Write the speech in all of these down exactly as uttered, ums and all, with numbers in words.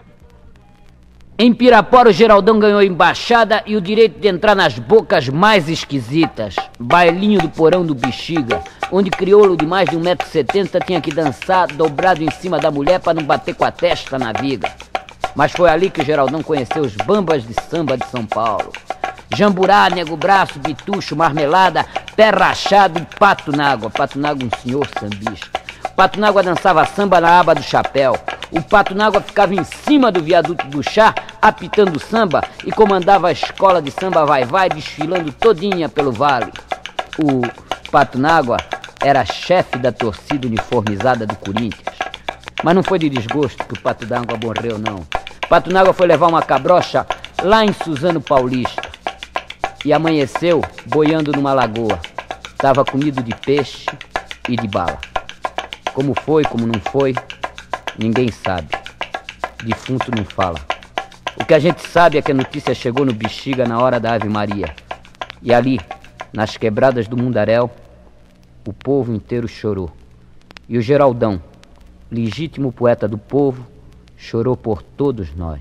Em Pirapora, o Geraldão ganhou embaixada e o direito de entrar nas bocas mais esquisitas. Bailinho do porão do Bexiga, onde crioulo de mais de um metro e setenta tinha que dançar dobrado em cima da mulher para não bater com a testa na viga. Mas foi ali que o Geraldão conheceu os bambas de samba de São Paulo. Jamburá, nego braço, bitucho, marmelada, pé rachado e pato nágua. Pato nágua, um senhor sambista. Pato nágua dançava samba na aba do chapéu. O Pato nágua ficava em cima do viaduto do chá, apitando samba, e comandava a escola de samba vai-vai, desfilando todinha pelo vale. O Pato nágua era chefe da torcida uniformizada do Corinthians. Mas não foi de desgosto que o Pato nágua morreu, não. Pato nágua foi levar uma cabrocha lá em Suzano Paulista e amanheceu boiando numa lagoa. Estava comido de peixe e de bala. Como foi, como não foi, ninguém sabe. Defunto não fala. O que a gente sabe é que a notícia chegou no Bexiga na hora da Ave Maria. E ali, nas quebradas do Mundaréu, o povo inteiro chorou. E o Geraldão, legítimo poeta do povo, chorou por todos nós.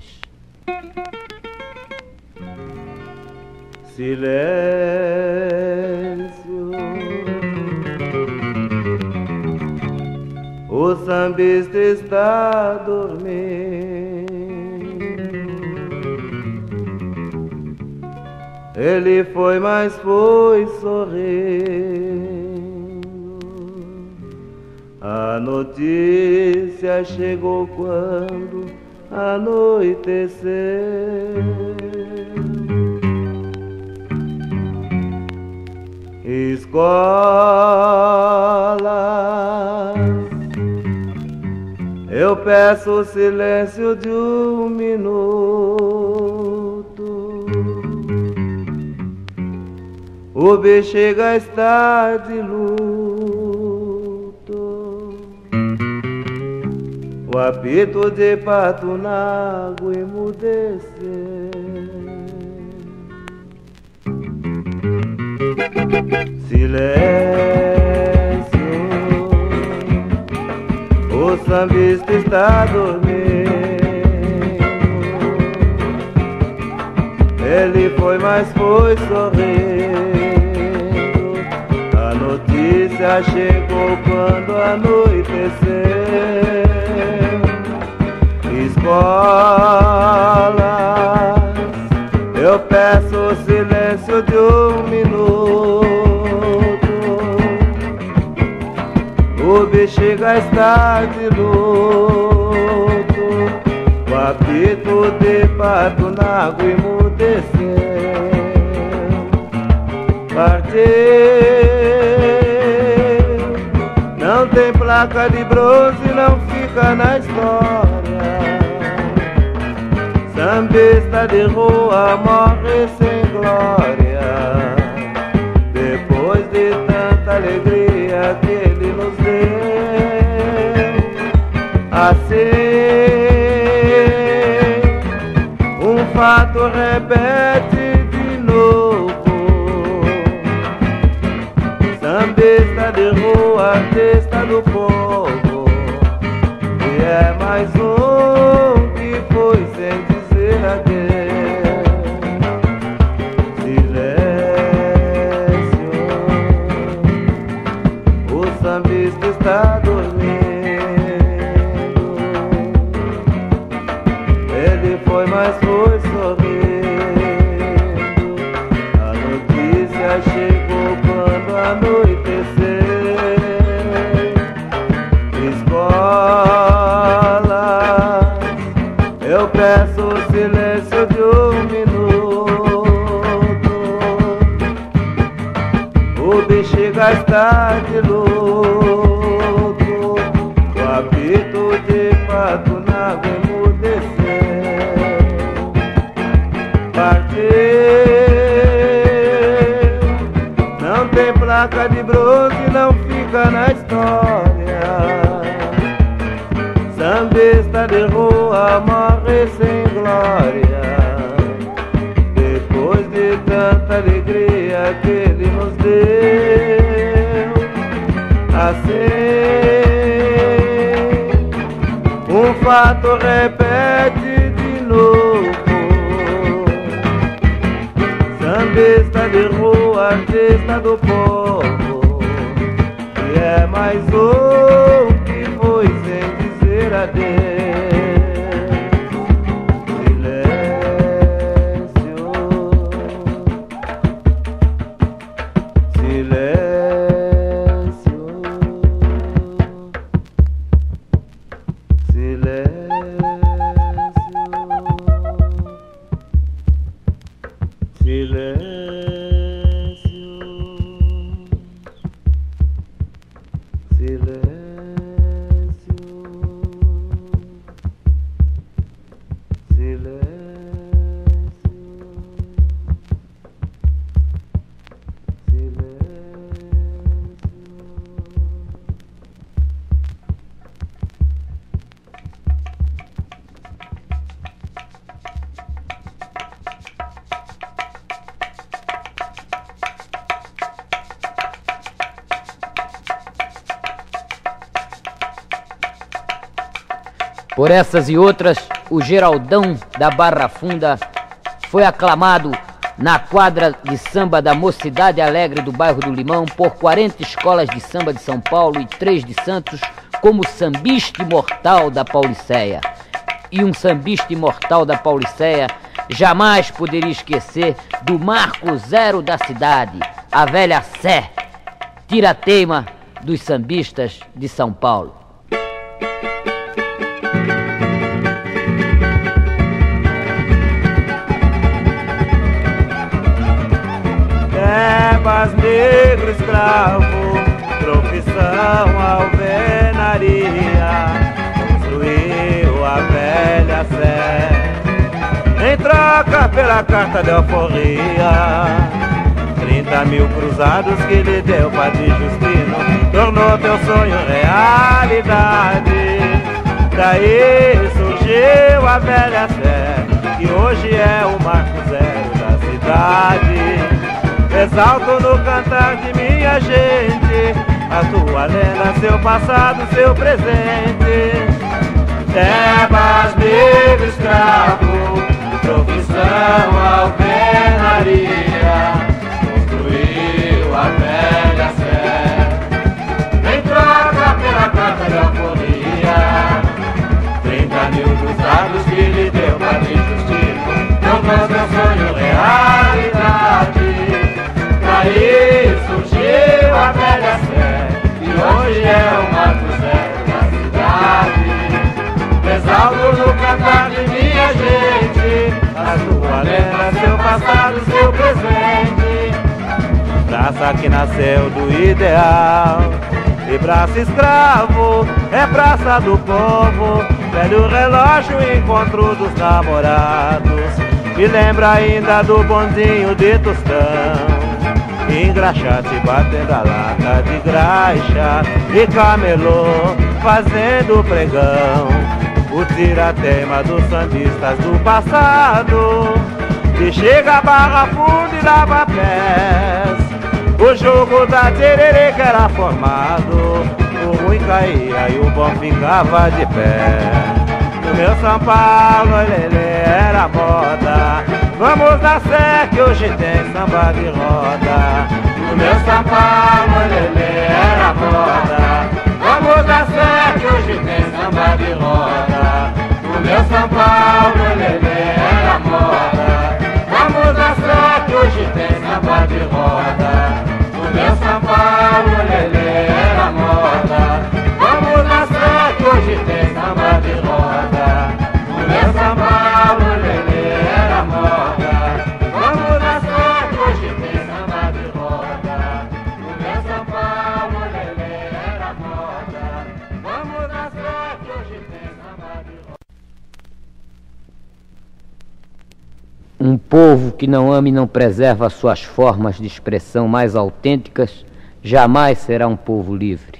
Silêncio, o sambista está dormindo. Ele foi, mas foi sorrindo. A notícia chegou quando anoiteceu. Escolas, eu peço o silêncio de um minuto. O Bexiga está de luto. O apito de Pato nágua emudeceu. Silêncio, o sambista está dormindo. Ele foi, mas foi sorrindo. A notícia chegou quando anoiteceu. Escolas, eu peço o silêncio de um minuto. O Bexiga está de luto. O apito de Pato nágua emudeceu. Partiu, não tem placa de bronze, não fica na história. Sambista de rua morre sem glória, depois de tanta alegria que ele nos deu. Assim, um fato repete de novo. Sambista de rua, artista do povo, e é mais um que foi sem dizer adeus. Silêncio, o sambista está dormindo. Ele foi, mas foi sorrindo. A notícia chegou quando anoiteceu. Escolas, eu peço o silêncio de um minuto. O Bexiga está de luto. O apito de Pato nágua emudeceu. Partiu, não tem placa de bronze, não fica na história. Sambista de rua morre sem glória, depois de tanta alegria que ele nos deu. Assim, um ato repete de novo. Sambista de rua, artista do povo, que é mais um que foi sem dizer adeus. Por essas e outras, o Geraldão da Barra Funda foi aclamado na quadra de samba da Mocidade Alegre do bairro do Limão por quarenta escolas de samba de São Paulo e três de Santos como sambista imortal da Pauliceia. E um sambista imortal da Pauliceia jamais poderia esquecer do marco zero da cidade, a velha Sé, tira-teima dos sambistas de São Paulo. Tebas, negro escravo, profissão alvenaria, construiu a velha Sé em troca pela carta de alforria. Trinta mil cruzados que lhe deu Padre Justino tornou teu sonho realidade. Daí surgiu a velha Sé, que hoje é o marco zero da cidade. Exalto no cantar de minha gente a tua lenda, seu passado, seu presente. Tebas, negro escravo, profissão alvenaria, construiu a velha Sé em troca pela carta de alforria. Trinta mil cruzados que lhe deu Padre Justino tornou seu sonho realidade. Daí surgiu a velha Sé, que hoje é o marco zero da cidade. Exalto no cantar de minha gente a tua lenda, seu passado, seu presente. Praça que nasceu do ideal e braço escravo é praça do povo. Velho relógio, encontro dos namorados, me lembra ainda do bondinho de Tostão, engraxate batendo a lata de graxa e camelô fazendo pregão. O tira-tema dos sambistas do passado, que chega a Barra Funda e lava pés. O jogo da tererê que era formado, o ruim caía e o bom ficava de pé. No meu São Paulo, lelê, era moda. Vamos na Sé que hoje tem samba de roda. No meu São Paulo, lelê, era moda. Vamos na Sé que hoje tem samba de roda. No meu São Paulo, lelê, era moda. Vamos na Sé que hoje tem samba de roda. No meu São Paulo, lelê, era moda. Vamos na Sé que hoje tem samba de roda. No meu São Paulo, lelê, era moda. Vamos na Sé que hoje tem samba de roda. No meu São Paulo, lelê, era moda. Vamos na Sé que hoje tem samba de roda. Um povo que não ama e não preserva suas formas de expressão mais autênticas jamais será um povo livre.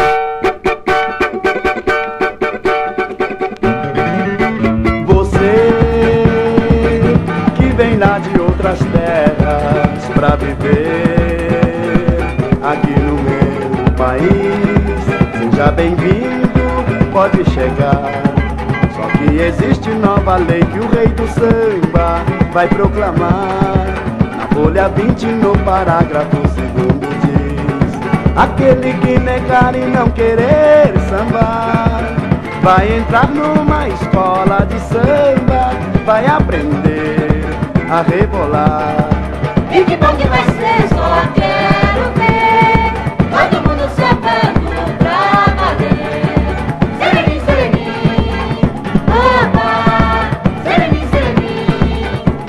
Você que vem lá de outras terras pra viver aqui no meu país, seja bem-vindo, pode chegar. E existe nova lei que o rei do samba vai proclamar. Na folha vinte, no parágrafo segundo diz: aquele que negar e não querer sambar vai entrar numa escola de samba, vai aprender a rebolar. E que bom que vai ser, só quero ver todo mundo sambando pra valer. Sereni, sereni, oba, sereni, sereni,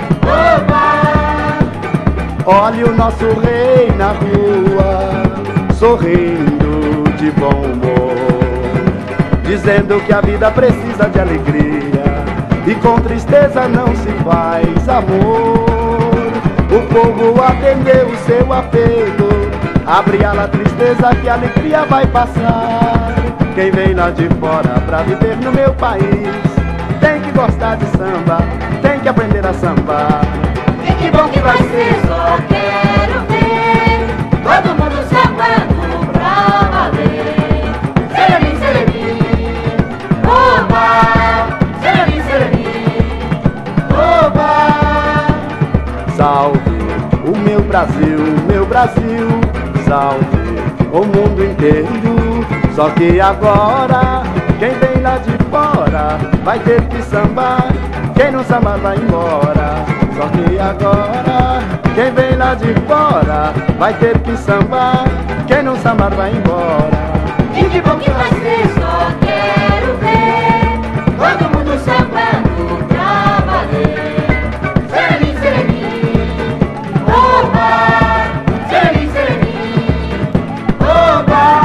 oba. Olha o nosso rei na rua, sorrindo de bom humor, dizendo que a vida precisa de alegria e com tristeza não se faz amor. O povo atendeu o seu apelo, abre ala tristeza que a alegria vai passar. Quem vem lá de fora pra viver no meu país tem que gostar de samba, tem que aprender a sambar. E que bom que vai ser, só quero ver todo mundo sambando pra valer. Sereni, sereni, oba, sereni, sereni, oba. Salve o meu Brasil, meu Brasil, salve o mundo inteiro. Só que agora, quem vem lá de fora vai ter que sambar, quem não sambar vai embora. Só que agora, quem vem lá de fora vai ter que sambar, quem não sambar vai embora. E que bom que vai ser, só quero ver todo mundo sambando pra valer. Sereni, sereni, oba, sereni, sereni, oba.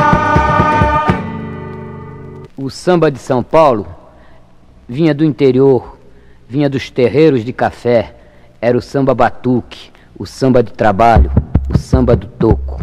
O samba de São Paulo vinha do interior, vinha dos terreiros de café. Era o samba batuque, o samba de trabalho, o samba do toco.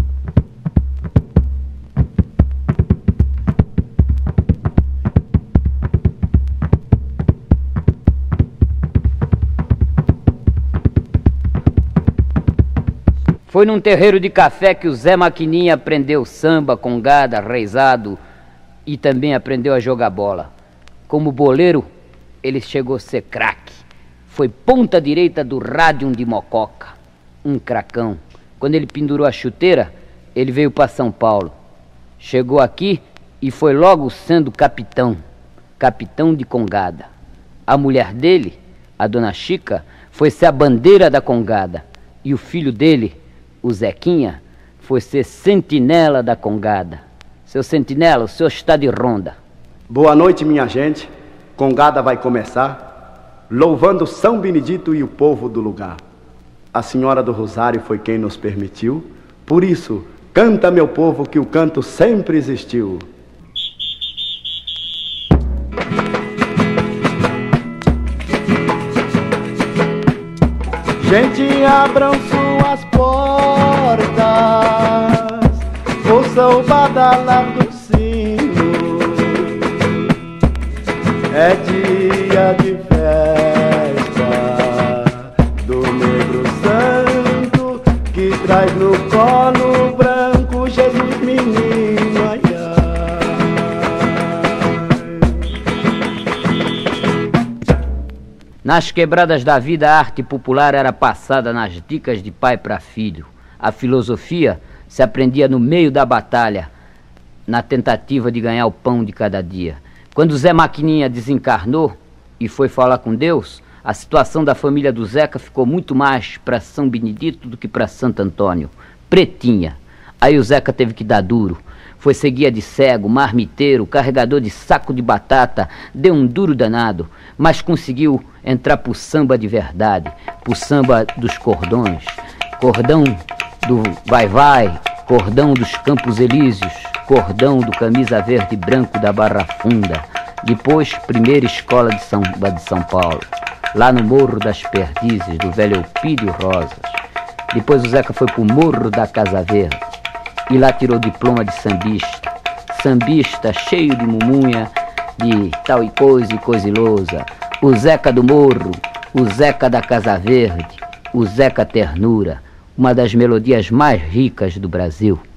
Foi num terreiro de café que o Zé Maquininha aprendeu samba, congada, reizado e também aprendeu a jogar bola. Como boleiro, ele chegou a ser craque. Foi ponta direita do rádio de Mococa, um cracão. Quando ele pendurou a chuteira, ele veio para São Paulo. Chegou aqui e foi logo sendo capitão, capitão de congada. A mulher dele, a dona Chica, foi ser a bandeira da congada. E o filho dele, o Zequinha, foi ser sentinela da congada. Seu sentinela, o senhor está de ronda. Boa noite, minha gente. Congada vai começar, louvando São Benedito e o povo do lugar. A Senhora do Rosário foi quem nos permitiu, por isso, canta, meu povo, que o canto sempre existiu. Gente, abram suas portas, ouçam o badalar do sino. É dia de festa do Negro Santo, que traz no colo branco Jesus menino, ai, ai. Nas quebradas da vida, a arte popular era passada nas dicas de pai para filho. A filosofia se aprendia no meio da batalha, na tentativa de ganhar o pão de cada dia. Quando Zé Maquininha desencarnou e foi falar com Deus, a situação da família do Zeca ficou muito mais para São Benedito do que para Santo Antônio. Pretinha. Aí o Zeca teve que dar duro. Foi ser guia de cego, marmiteiro, carregador de saco de batata, deu um duro danado, mas conseguiu entrar pro samba de verdade, pro samba dos cordões, cordão do vai-vai, cordão dos Campos Elíseos, cordão do camisa verde e branco da Barra Funda. Depois, primeira escola de samba de São Paulo, lá no Morro das Perdizes, do velho Elpídio Rosas. Depois o Zeca foi pro Morro da Casa Verde e lá tirou diploma de sambista. Sambista cheio de mumunha, de tal e coisa e coisilosa. O Zeca do Morro, o Zeca da Casa Verde, o Zeca Ternura, uma das melodias mais ricas do Brasil.